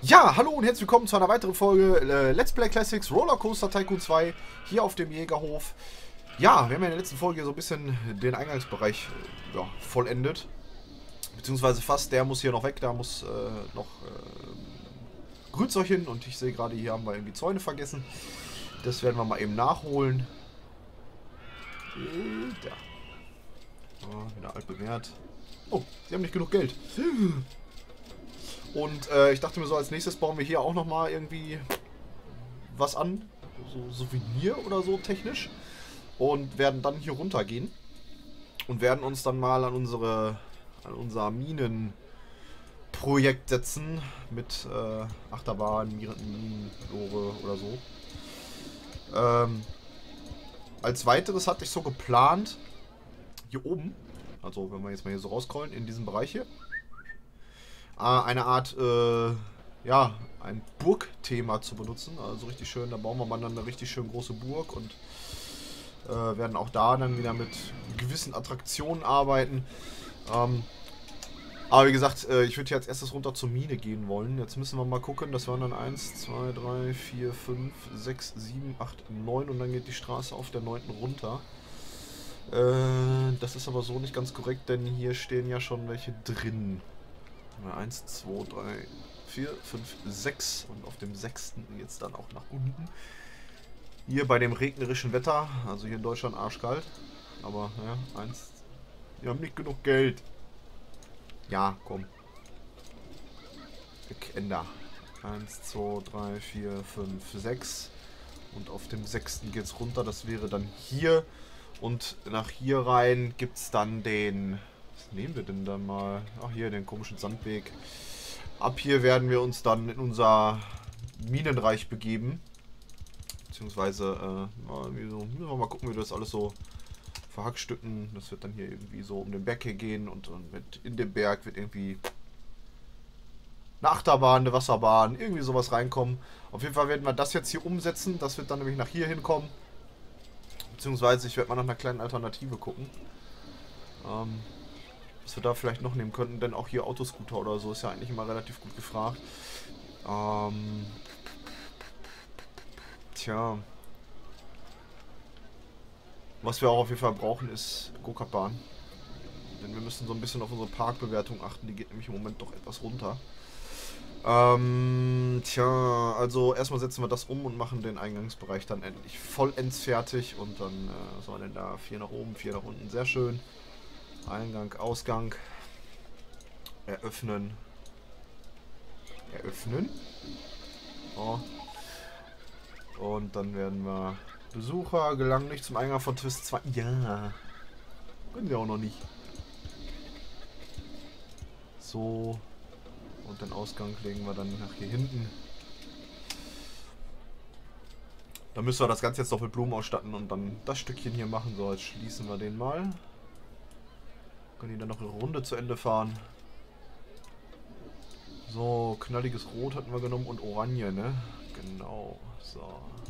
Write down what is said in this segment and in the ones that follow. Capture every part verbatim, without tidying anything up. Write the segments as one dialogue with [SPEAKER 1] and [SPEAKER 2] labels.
[SPEAKER 1] Ja, hallo und herzlich willkommen zu einer weiteren Folge äh, Let's Play Classics Rollercoaster Tycoon zwei hier auf dem Jägerhof. Ja, wir haben ja in der letzten Folge so ein bisschen den Eingangsbereich äh, ja, vollendet. Beziehungsweise fast, der muss hier noch weg, da muss äh, noch äh, Grünzeug hin und ich sehe gerade, hier haben wir irgendwie Zäune vergessen. Das werden wir mal eben nachholen. Äh, da. Oh, wieder alt bewährt. Oh, sie haben nicht genug Geld. Und äh, ich dachte mir so, als nächstes bauen wir hier auch nochmal irgendwie was an. So Souvenir oder so technisch. Und werden dann hier runtergehen. Und werden uns dann mal an unsere an unser Minenprojekt setzen. Mit äh, Achterbahn, Minenlore oder so. Ähm, als weiteres hatte ich so geplant, hier oben, also wenn wir jetzt mal hier so rauscrollen, in diesem Bereich hier, eine Art, äh, ja, ein Burgthema zu benutzen. Also richtig schön, da bauen wir mal dann eine richtig schön große Burg und äh, werden auch da dann wieder mit gewissen Attraktionen arbeiten. Ähm, aber wie gesagt, äh, ich würde jetzt erstes runter zur Mine gehen wollen. Jetzt müssen wir mal gucken, das waren dann eins, zwei, drei, vier, fünf, sechs, sieben, acht, neun und dann geht die Straße auf der neunten runter. Äh, das ist aber so nicht ganz korrekt, denn hier stehen ja schon welche drin. eins, zwei, drei, vier, fünf, sechs und auf dem sechsten jetzt dann auch nach unten. Hier bei dem regnerischen Wetter, also hier in Deutschland arschkalt. Aber ja, eins. Wir haben nicht genug Geld. Ja, komm. Ender. eins, zwei, drei, vier, fünf, sechs. Und auf dem sechsten geht's runter. Das wäre dann hier. Und nach hier rein gibt es dann den... Was nehmen wir denn dann mal? Ach, hier den komischen Sandweg. Ab hier werden wir uns dann in unser Minenreich begeben. Beziehungsweise, äh, so, müssen wir mal gucken, wie wir das alles so verhackstücken. Das wird dann hier irgendwie so um den Berg hier gehen und, und mit in den Berg wird irgendwie eine Achterbahn, eine Wasserbahn, irgendwie sowas reinkommen. Auf jeden Fall werden wir das jetzt hier umsetzen. Das wird dann nämlich nach hier hinkommen. Beziehungsweise ich werde mal nach einer kleinen Alternative gucken. Ähm, was wir da vielleicht noch nehmen könnten, denn auch hier Autoscooter oder so ist ja eigentlich immer relativ gut gefragt. Ähm, tja. Was wir auch auf jeden Fall brauchen, ist Go-Kart-Bahn. Denn wir müssen so ein bisschen auf unsere Parkbewertung achten, die geht nämlich im Moment doch etwas runter. Ähm, tja, also erstmal setzen wir das um und machen den Eingangsbereich dann endlich vollends fertig. Und dann, äh, was war denn da? Vier nach oben, vier nach unten, sehr schön. Eingang, Ausgang. Eröffnen. Eröffnen. Oh. Und dann werden wir... Besucher gelangen nicht zum Eingang von Twist zwei. Ja. Können wir auch noch nicht. So. Und den Ausgang legen wir dann nach hier hinten. Dann müssen wir das Ganze jetzt noch mit Blumen ausstatten und dann das Stückchen hier machen. So, jetzt schließen wir den mal. Können die dann noch eine Runde zu Ende fahren. So, knalliges Rot hatten wir genommen und Oranje, ne? Genau. So.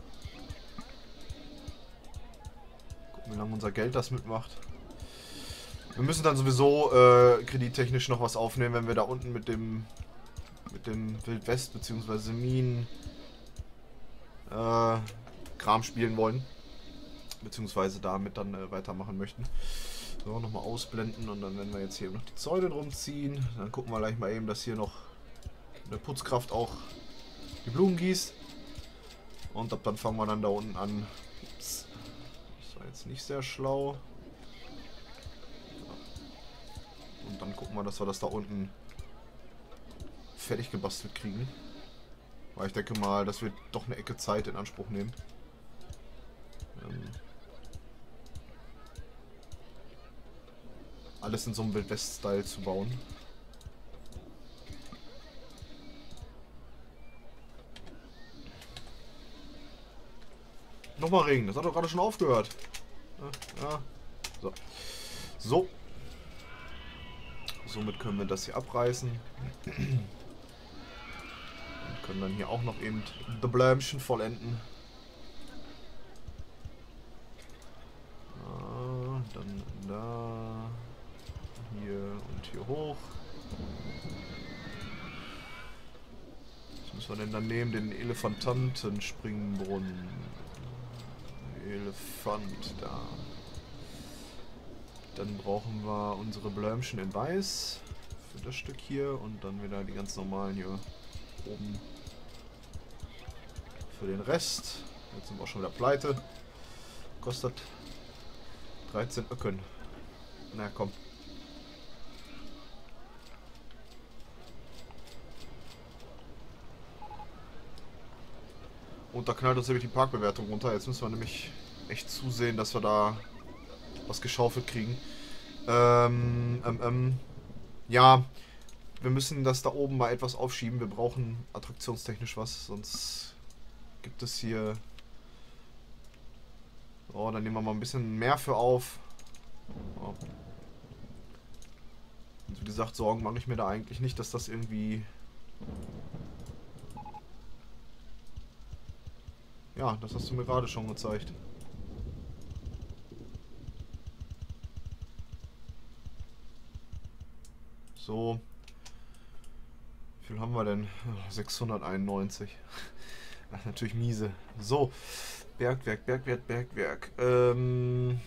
[SPEAKER 1] Gucken, wie lange unser Geld das mitmacht. Wir müssen dann sowieso äh, kredittechnisch noch was aufnehmen, wenn wir da unten mit dem mit dem Wildwest bzw. Minen äh, Kram spielen wollen. Beziehungsweise damit dann äh, weitermachen möchten. So, nochmal ausblenden und dann werden wir jetzt hier noch die Zäune drum ziehen. Dann gucken wir gleich mal eben, dass hier noch eine Putzkraft auch die Blumen gießt. Und ab dann fangen wir dann da unten an. Ups. Das war jetzt nicht sehr schlau. Und dann gucken wir, dass wir das da unten fertig gebastelt kriegen. Weil ich denke mal, das wird doch eine Ecke Zeit in Anspruch nehmen. Ähm alles in so einem Wildwest-Style zu bauen. Nochmal Regen, das hat doch gerade schon aufgehört. Ja, ja. So. So. Somit können wir das hier abreißen. Und können dann hier auch noch eben The Blämchen vollenden. Ah, dann da. Hier und hier hoch. Was wir denn dann nehmen? Den Elefantantenspringbrunnen. Elefant, da. Dann brauchen wir unsere Blömchen in weiß. Für das Stück hier. Und dann wieder die ganz normalen hier oben. Für den Rest. Jetzt sind wir auch schon wieder pleite. Kostet dreizehn Öcken. Na komm. Und da knallt uns nämlich die Parkbewertung runter. Jetzt müssen wir nämlich echt zusehen, dass wir da was geschaufelt kriegen. Ähm, ähm, ähm. Ja, wir müssen das da oben mal etwas aufschieben. Wir brauchen attraktionstechnisch was, sonst gibt es hier... Oh, dann nehmen wir mal ein bisschen mehr für auf. Oh. Und wie gesagt, Sorgen mache ich mir da eigentlich nicht, dass das irgendwie... Ja, das hast du mir gerade schon gezeigt. So. Wie viel haben wir denn? sechshunderteinundneunzig. Ach, natürlich miese. So. Bergwerk, Bergwerk, Bergwerk. Ähm.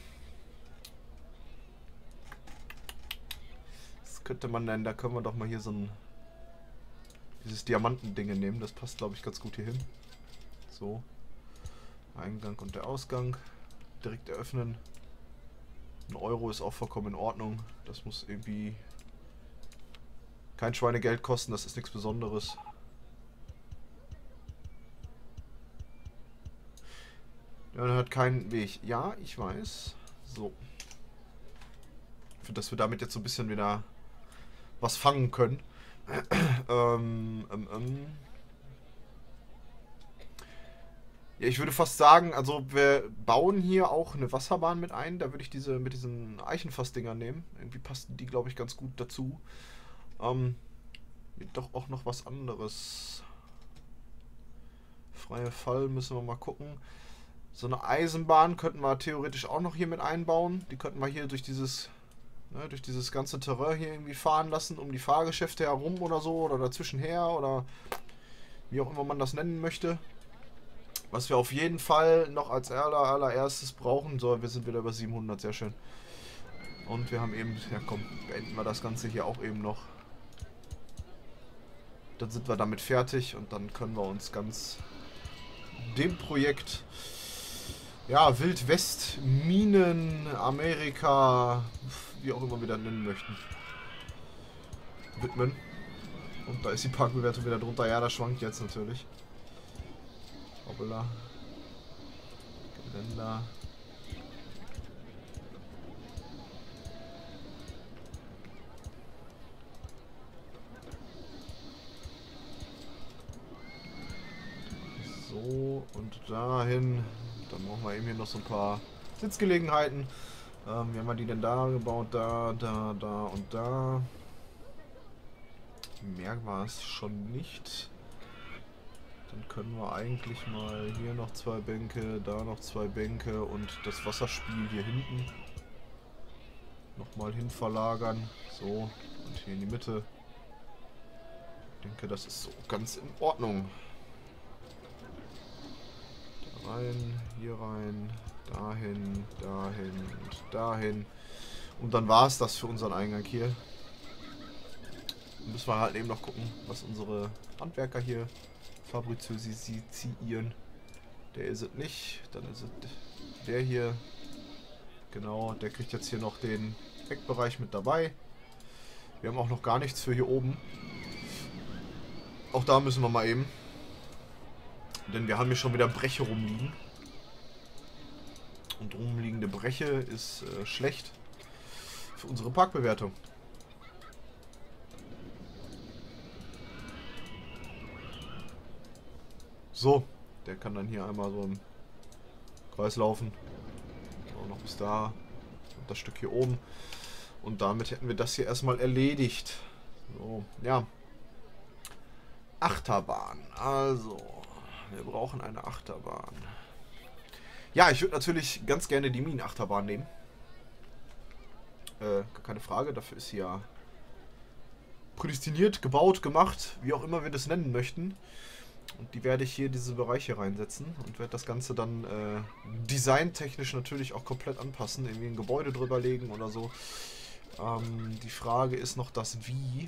[SPEAKER 1] Was könnte man denn? Da können wir doch mal hier so ein... Dieses Diamantending nehmen. Das passt, glaube ich, ganz gut hier hin. So. Eingang und der Ausgang. Direkt eröffnen. Ein Euro ist auch vollkommen in Ordnung. Das muss irgendwie kein Schweinegeld kosten. Das ist nichts Besonderes. Ja, man hat keinen Weg. Ja, ich weiß. So. Ich finde, dass wir damit jetzt so ein bisschen wieder was fangen können. ähm, ähm, ähm. Ja, ich würde fast sagen, also wir bauen hier auch eine Wasserbahn mit ein. Da würde ich diese mit diesen Eichenfassdingern nehmen. Irgendwie passen die, glaube ich, ganz gut dazu. Ähm, doch auch noch was anderes. Freie Fall müssen wir mal gucken. So eine Eisenbahn könnten wir theoretisch auch noch hier mit einbauen. Die könnten wir hier durch dieses, ne, durch dieses ganze Terrain hier irgendwie fahren lassen, um die Fahrgeschäfte herum oder so, oder dazwischen her, oder wie auch immer man das nennen möchte. Was wir auf jeden Fall noch als aller, allererstes brauchen. So, wir sind wieder über siebenhundert, sehr schön. Und wir haben eben, ja komm, beenden wir das Ganze hier auch eben noch. Dann sind wir damit fertig und dann können wir uns ganz dem Projekt, ja, Wild West, Minen, Amerika, wie auch immer wir das nennen möchten, widmen. Und da ist die Parkbewertung wieder drunter. Ja, das schwankt jetzt natürlich. Hoppala. Geländer. So, und dahin. Dann brauchen wir eben hier noch so ein paar Sitzgelegenheiten. Ähm, wie haben wir die denn da gebaut? Da, da, da und da. Mehr war es schon nicht. Dann können wir eigentlich mal hier noch zwei Bänke, da noch zwei Bänke und das Wasserspiel hier hinten nochmal hin verlagern. So, und hier in die Mitte. Ich denke, das ist so ganz in Ordnung. Da rein, hier rein, dahin, dahin und dahin. Und dann war es das für unseren Eingang hier. Dann müssen wir halt eben noch gucken, was unsere Handwerker hier fabrizieren. Der ist es nicht. Dann ist es der hier. Genau, der kriegt jetzt hier noch den Eckbereich mit dabei. Wir haben auch noch gar nichts für hier oben. Auch da müssen wir mal eben. Denn wir haben hier schon wieder Breche rumliegen. Und rumliegende Breche ist äh, schlecht für unsere Parkbewertung. So, der kann dann hier einmal so im Kreis laufen. So, noch bis da. Und das Stück hier oben. Und damit hätten wir das hier erstmal erledigt. So, ja. Achterbahn. Also, wir brauchen eine Achterbahn. Ja, ich würde natürlich ganz gerne die Minen-Achterbahn nehmen. Äh, gar keine Frage. Dafür ist sie ja prädestiniert, gebaut, gemacht. Wie auch immer wir das nennen möchten. Und die werde ich hier in diese Bereiche reinsetzen und werde das Ganze dann äh, designtechnisch natürlich auch komplett anpassen. Irgendwie ein Gebäude drüber legen oder so. Ähm, die Frage ist noch das Wie.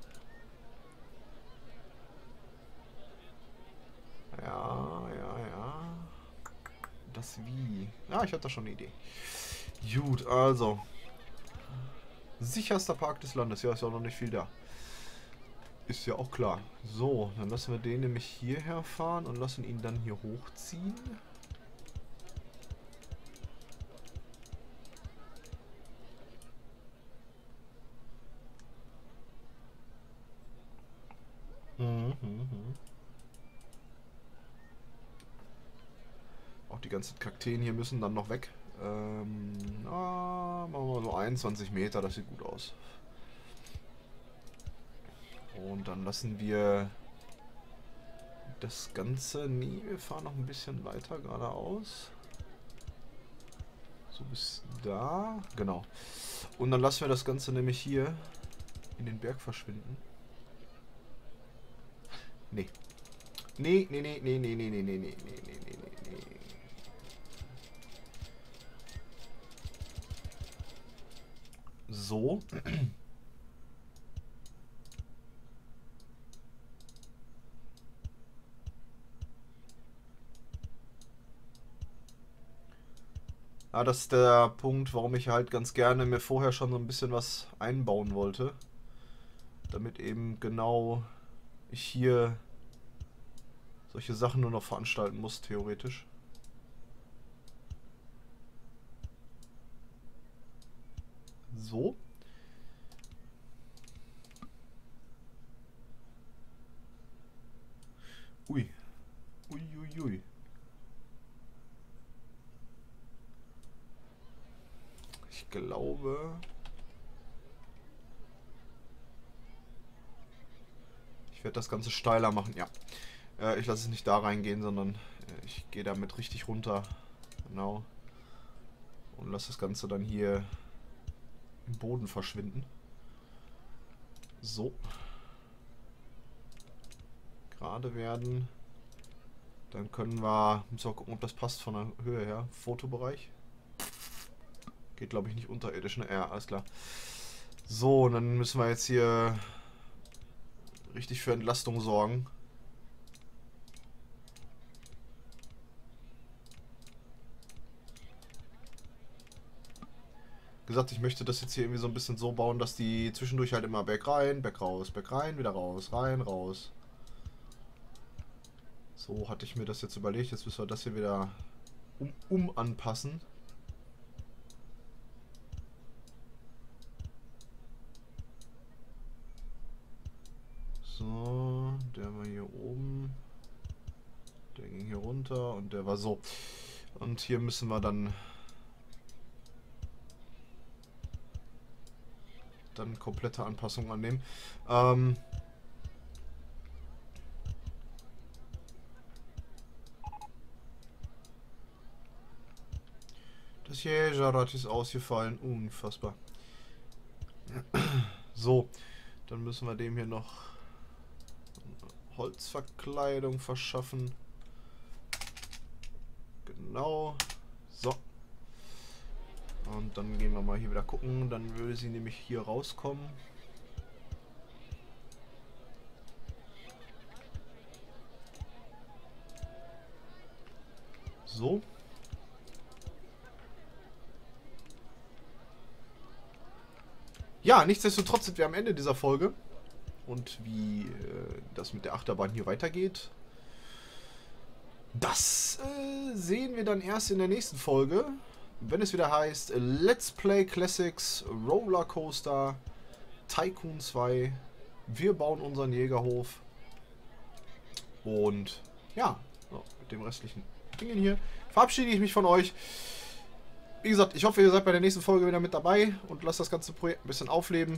[SPEAKER 1] Ja, ja, ja. Das Wie. Ja, ich hatte da schon eine Idee. Gut, also. Sicherster Park des Landes. Ja, ist ja auch noch nicht viel da. Ist ja auch klar. So, dann lassen wir den nämlich hierher fahren und lassen ihn dann hier hochziehen. Mhm, mhm. Auch die ganzen Kakteen hier müssen dann noch weg. Ähm, na, machen wir so einundzwanzig Meter, das sieht gut aus. Und dann lassen wir das Ganze... Nee, wir fahren noch ein bisschen weiter geradeaus. So bis da. Genau. Und dann lassen wir das Ganze nämlich hier in den Berg verschwinden. Nee. Nee, nee, nee, nee, nee, nee, nee, nee, nee, nee, nee, nee, nee. So. Ah, das ist der Punkt, warum ich halt ganz gerne mir vorher schon so ein bisschen was einbauen wollte. Damit eben genau ich hier solche Sachen nur noch veranstalten muss, theoretisch. So. Ui. Ui, ui, ui. Ich glaube... Ich werde das Ganze steiler machen, ja. Äh, ich lasse es nicht da reingehen, sondern äh, ich gehe damit richtig runter. Genau. Und lasse das Ganze dann hier im Boden verschwinden. So. Gerade werden. Dann können wir... Müssen wir gucken, ob das passt von der Höhe her. Fotobereich. Geht, glaube ich, nicht unterirdisch, ne? Ja, alles klar. So, und dann müssen wir jetzt hier richtig für Entlastung sorgen. Wie gesagt, ich möchte das jetzt hier irgendwie so ein bisschen so bauen, dass die zwischendurch halt immer back rein, back raus, back rein, wieder raus, rein, raus. So hatte ich mir das jetzt überlegt. Jetzt müssen wir das hier wieder um, um anpassen. So, der war hier oben. Der ging hier runter und der war so. Und hier müssen wir dann dann komplette Anpassungen annehmen. Ähm das Jägerrad ist ausgefallen. Unfassbar. So, dann müssen wir dem hier noch Holzverkleidung verschaffen. Genau. So. Und dann gehen wir mal hier wieder gucken. Dann würde sie nämlich hier rauskommen. So. Ja, nichtsdestotrotz sind wir am Ende dieser Folge. Und wie äh, das mit der Achterbahn hier weitergeht, das äh, sehen wir dann erst in der nächsten Folge, wenn es wieder heißt Let's Play Classics Roller Coaster Tycoon zwei. Wir bauen unseren Jägerhof. Und ja, so, mit dem restlichen Dingen hier verabschiede ich mich von euch. Wie gesagt, ich hoffe, ihr seid bei der nächsten Folge wieder mit dabei und lasst das ganze Projekt ein bisschen aufleben.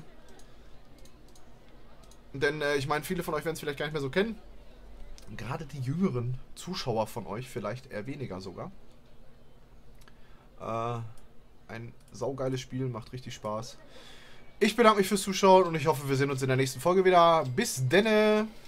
[SPEAKER 1] Denn äh, ich meine, viele von euch werden es vielleicht gar nicht mehr so kennen. Gerade die jüngeren Zuschauer von euch vielleicht eher weniger sogar. Äh, ein saugeiles Spiel, macht richtig Spaß. Ich bedanke mich fürs Zuschauen und ich hoffe, wir sehen uns in der nächsten Folge wieder. Bis denne!